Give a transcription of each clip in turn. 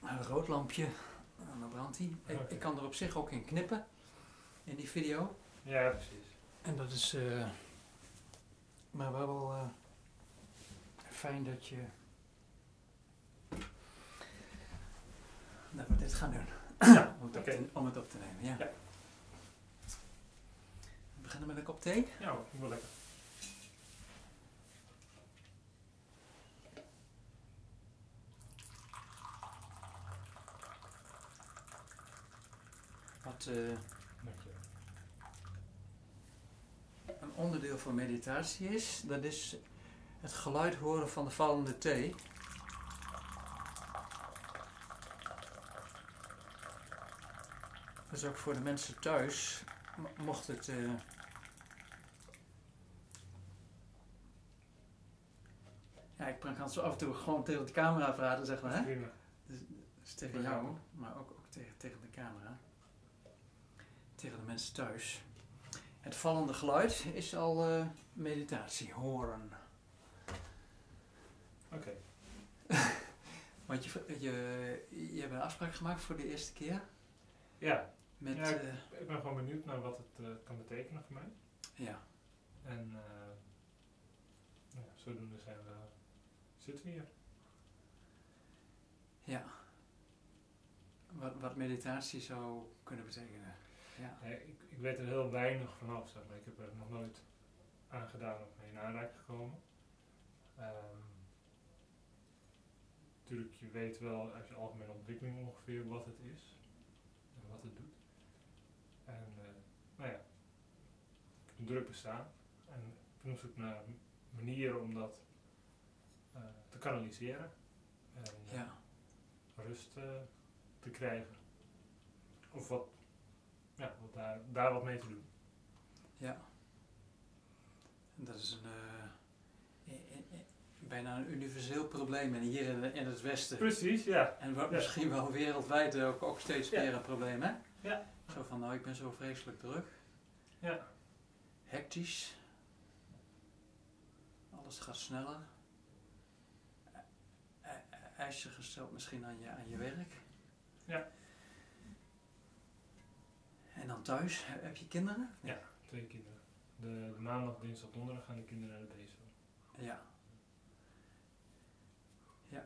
Een rood lampje. En dan brandt hij. Okay. Ik kan er op zich ook in knippen. In die video. Ja, precies. En dat is maar wel fijn dat je dat we dit gaan doen. Ja, om het op te nemen. Ja. Ja. We beginnen met een kop thee. Ja, hoor, wel lekker. Wat Dank je. een onderdeel van meditatie is, dat is het geluid horen van de vallende thee. Dus ook voor de mensen thuis, mocht het ja, ik kan zo af en toe gewoon tegen de camera praten, zeg maar, hè? Prima. Dus tegen jou, maar ook tegen de camera. Tegen de mensen thuis. Het vallende geluid is al meditatie, horen. Oké. Want je hebt een afspraak gemaakt voor de eerste keer. Ja, Met, ja, ik ben gewoon benieuwd naar wat het kan betekenen voor mij. ja. En ja, zodoende zitten we hier. Ja. Wat meditatie zou kunnen betekenen. Ja. Ja, ik weet er heel weinig vanaf, zeg maar. Ik heb er nog nooit aan gedaan of mee in aanraking gekomen. Natuurlijk, je weet wel uit je algemene ontwikkeling ongeveer wat het is en wat het doet. En nou ja, ik heb een druk bestaan en ik ben op zoek naar manieren om dat te kanaliseren en Ja. rust te krijgen. Of wat, ja, daar wat mee te doen. Ja. En dat is bijna een universeel probleem en hier in het Westen. Precies, ja. En wordt misschien wel wereldwijd ook steeds meer een probleem, hè? Ja. Zo van, nou, ik ben zo vreselijk druk. Ja. Hectisch. Alles gaat sneller. Eisen gesteld misschien aan je werk. Ja. En dan thuis, heb je kinderen? Ja, 2 kinderen. De maandag, dinsdag, donderdag gaan de kinderen naar de BSO. Ja. Ja.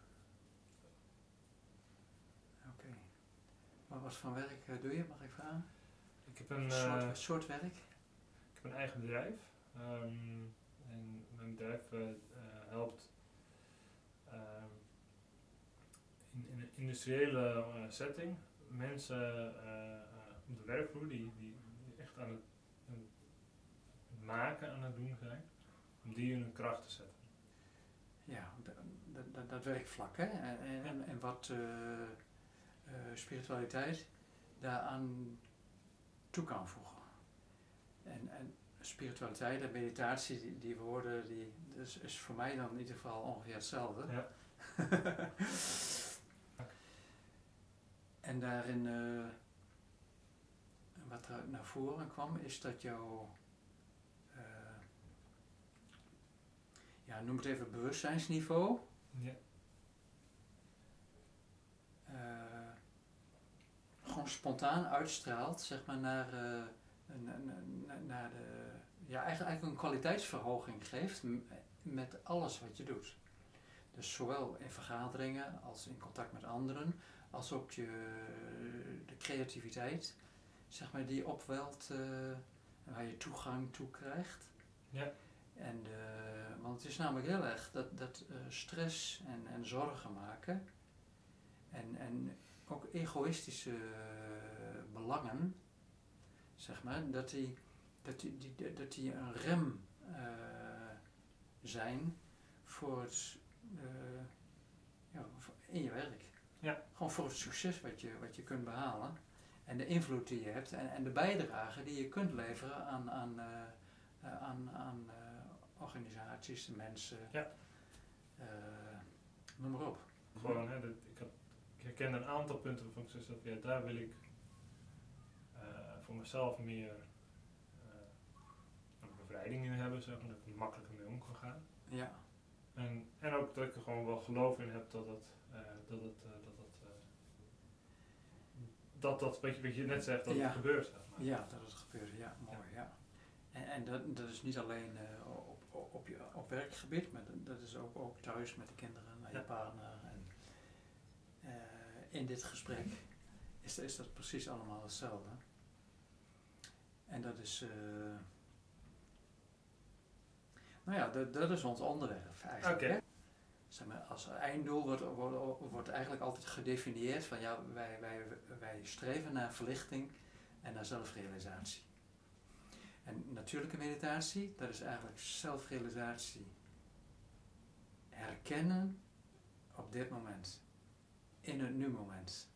Oké. Maar wat voor werk doe je, mag ik vragen? Ik heb een, soort werk? ik heb een eigen bedrijf. En mijn bedrijf helpt in een industriële setting mensen op de werkvloer die echt aan het maken, aan het doen zijn, om die in hun kracht te zetten. Ja, dat werkvlak, hè? En wat spiritualiteit daaraan toe kan voegen. En spiritualiteit en meditatie, die woorden, is voor mij dan in ieder geval ongeveer hetzelfde. Ja. En daarin, wat er naar voren kwam, is dat jouw, ja, noem het even bewustzijnsniveau, Ja. gewoon spontaan uitstraalt, zeg maar, naar de, ja, eigenlijk een kwaliteitsverhoging geeft met alles wat je doet. Dus zowel in vergaderingen als in contact met anderen, als ook de creativiteit, zeg maar, die opwelt, waar je toegang toe krijgt. Ja. En want het is namelijk heel erg dat stress en zorgen maken en ook egoïstische belangen, zeg maar, dat die een rem zijn voor het in je werk. Ja. Gewoon voor het succes wat je kunt behalen en de invloed die je hebt en de bijdrage die je kunt leveren aan organisaties, mensen, ja. Noem maar op. Gewoon, hè, ik herkende een aantal punten waarvan ik zei dat ja, daar wil ik voor mezelf meer een bevrijding in hebben, zeg maar, dat ik er makkelijker mee om kan gaan. Ja. En ook dat ik er gewoon wel geloof in heb dat het dat wat je net zegt, dat Ja. het gebeurt. Zeg maar. Ja, dat het gebeurde, ja, mooi, ja. En dat is niet alleen op werkgebied, maar dat is ook thuis met de kinderen, met je Ja. partner. En in dit gesprek is dat precies allemaal hetzelfde. En dat is, nou ja, dat is ons onderwerp eigenlijk. Oké. Hè? Zeg maar, als einddoel wordt eigenlijk altijd gedefinieerd van ja, wij streven naar verlichting en naar zelfrealisatie. En natuurlijke meditatie, dat is eigenlijk zelfrealisatie herkennen op dit moment, in het nu-moment.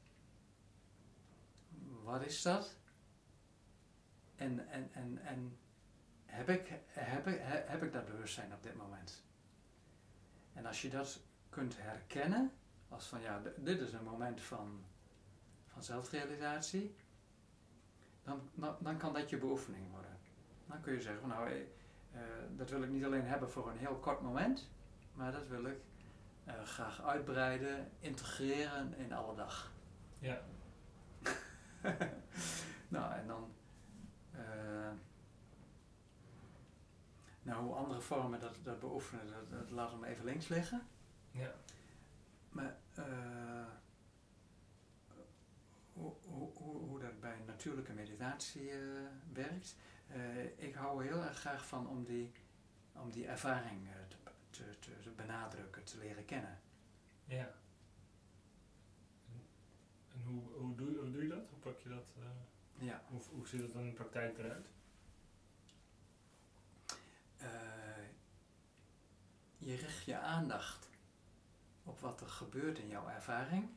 Wat is dat? En heb ik dat bewustzijn op dit moment? En als je dat kunt herkennen, als van ja, dit is een moment van zelfrealisatie, dan kan dat je beoefening worden. Dan kun je zeggen van nou, dat wil ik niet alleen hebben voor een heel kort moment, maar dat wil ik graag uitbreiden, integreren in alle dag. Ja. Nou, en dan hoe andere vormen dat beoefenen, dat laten we even links liggen. Ja. Maar hoe dat bij natuurlijke meditatie werkt, ik hou er heel erg graag van om die ervaring te benadrukken, te leren kennen. Ja. En hoe doe je dat? Hoe pak je dat? Ja. Hoe ziet het dan in de praktijk eruit? Je richt je aandacht op wat er gebeurt in jouw ervaring.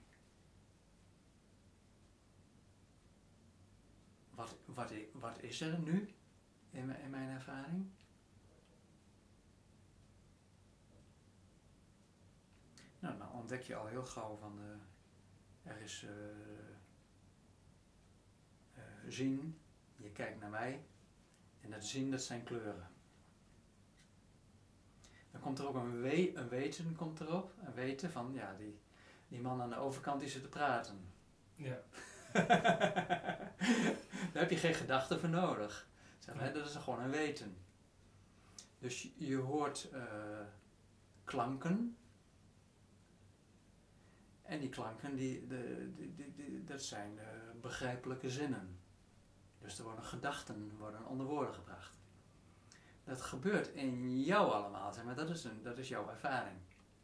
Wat is er nu in mijn ervaring? Nou, dan ontdek je al heel gauw van er is zien, je kijkt naar mij en dat zien, dat zijn kleuren. Dan komt er ook een weten komt erop, een weten van ja, die man aan de overkant die zit te praten. Ja. Daar heb je geen gedachten voor nodig. Zeg maar, dat is gewoon een weten. Dus je hoort klanken. En die klanken, dat zijn begrijpelijke zinnen. Dus er worden gedachten onder woorden gebracht. Dat gebeurt in jou allemaal, zeg maar, dat is jouw ervaring.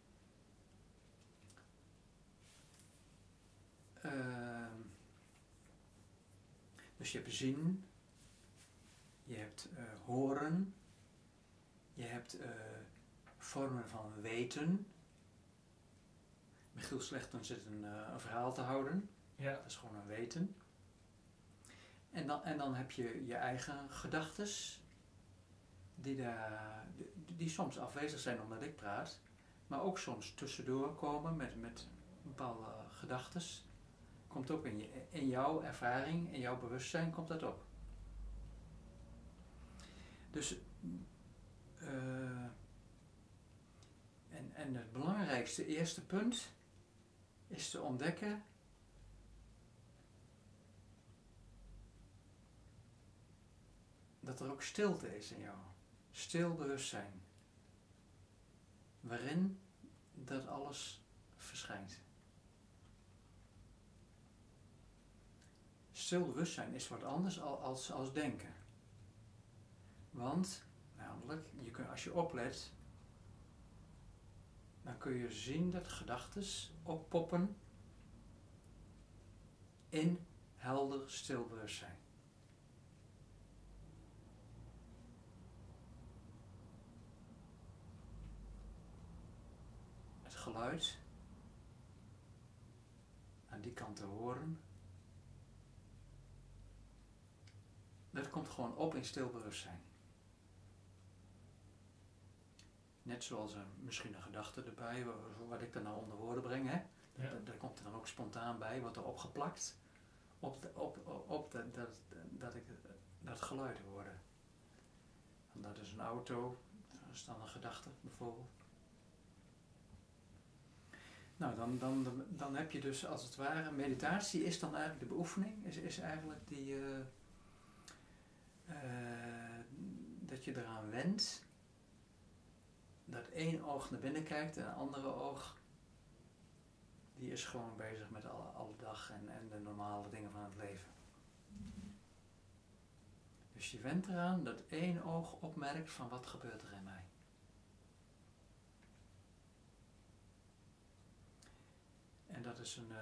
Dus je hebt zien, je hebt horen, je hebt vormen van weten. Michiel Slechten zit een verhaal te houden, Ja. dat is gewoon een weten. En dan heb je je eigen gedachtes, die soms afwezig zijn omdat ik praat, maar ook soms tussendoor komen met bepaalde gedachtes. Komt ook in jouw ervaring, in jouw bewustzijn komt dat op. Dus en het belangrijkste eerste punt is te ontdekken dat er ook stilte is in jou. Stil bewustzijn. Waarin dat alles verschijnt. Stil bewustzijn is wat anders als denken. Want, namelijk, als je oplet, dan kun je zien dat gedachtes oppoppen in helder stil bewustzijn. Het geluid aan die kant te horen, dat komt gewoon op in stil bewustzijn. Net zoals misschien een gedachte erbij, wat ik dan nou onder woorden breng, hè? Ja. Daar komt er dan ook spontaan bij, wordt er opgeplakt op dat ik dat geluid hoorde. En dat is een auto, dat is dan een gedachte bijvoorbeeld. Nou, dan heb je dus als het ware, meditatie is dan eigenlijk de beoefening, is eigenlijk die, dat je eraan went, dat één oog naar binnen kijkt en een andere oog, die is gewoon bezig met alle dag en de normale dingen van het leven. Dus je went eraan dat één oog opmerkt van wat gebeurt er in mij. En dat is een,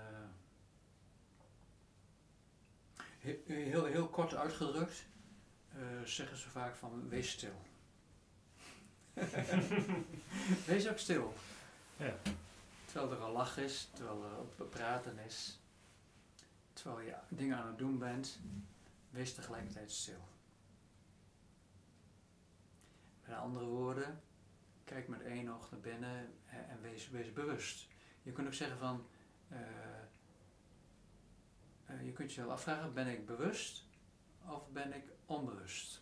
heel kort uitgedrukt, zeggen ze vaak van wees stil. Wees ook stil. Ja. Terwijl er al lach is, terwijl er op praten is, terwijl je dingen aan het doen bent, wees tegelijkertijd stil. Met andere woorden, kijk met één oog naar binnen en wees bewust. Je kunt ook zeggen van, je kunt jezelf afvragen, ben ik bewust of ben ik onbewust?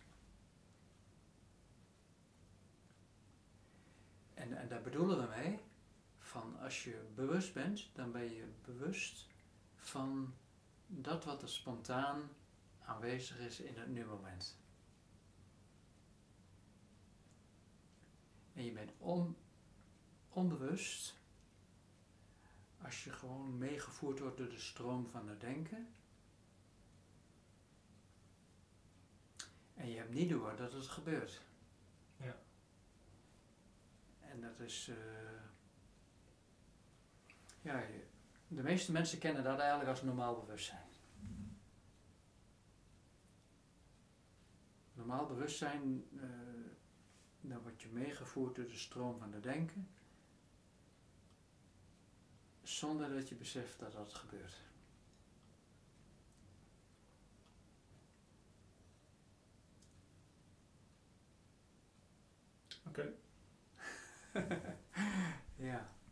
En daar bedoelen we mee, van als je bewust bent, dan ben je bewust van dat wat er spontaan aanwezig is in het nu-moment. En je bent onbewust als je gewoon meegevoerd wordt door de stroom van het denken. En je hebt niet door dat het gebeurt. Ja. En dat is, de meeste mensen kennen dat eigenlijk als normaal bewustzijn. Normaal bewustzijn, dan word je meegevoerd door de stroom van het denken, zonder dat je beseft dat dat gebeurt. Oké. Ja.